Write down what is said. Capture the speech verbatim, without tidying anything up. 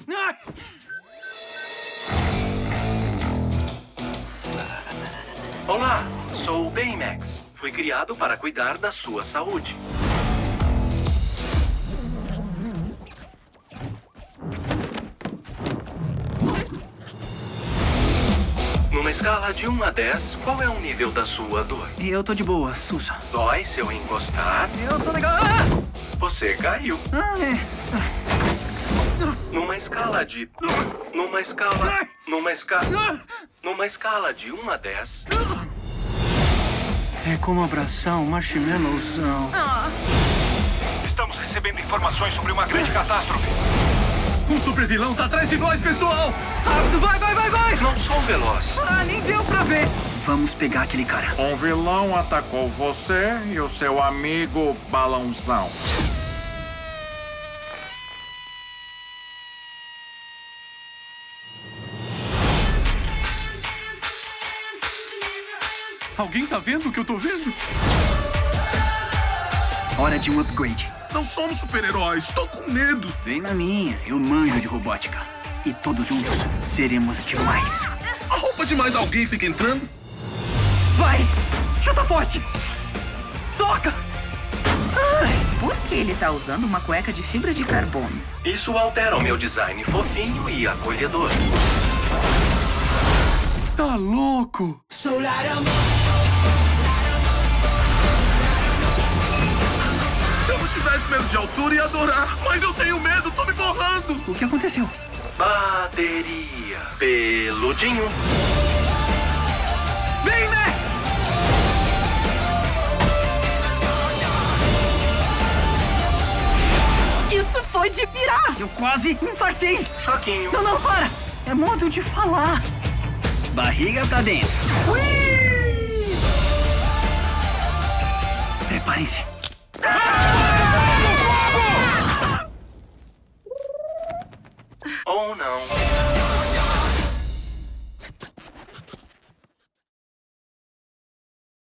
Olá, sou o Baymax. Fui criado para cuidar da sua saúde. Numa escala de um a dez, qual é o nível da sua dor? Eu tô de boa, Sussa. Dói se eu encostar? Eu tô legal. Ah! Você caiu. Ah, é. Numa escala de... Numa escala... Numa escala... Numa escala de um a dez... É como abraçar um marshmallowzão. Estamos recebendo informações sobre uma grande catástrofe. Um supervilão tá atrás de nós, pessoal! Rápido, vai, vai, vai, vai! Não sou veloz. Ah, nem deu pra ver! Vamos pegar aquele cara. Um vilão atacou você e o seu amigo Balãozão. Alguém tá vendo o que eu tô vendo? Hora de um upgrade. Não somos super-heróis, tô com medo. Vem na minha, eu manjo de robótica. E todos juntos seremos demais. A roupa de mais alguém fica entrando? Vai! Chuta forte! Soca! Ai. Por que ele tá usando uma cueca de fibra de carbono? Isso altera o meu design fofinho e acolhedor. Tá louco? Se eu não tivesse medo de altura, ia adorar. Mas eu tenho medo, tô me borrando. O que aconteceu? Bateria. Peludinho. Vem, Max! Isso foi de pirar! Eu quase infartei! Choquinho. Não, não, para! É modo de falar. Barriga pra dentro. Ui! Preparem-se. Ou não.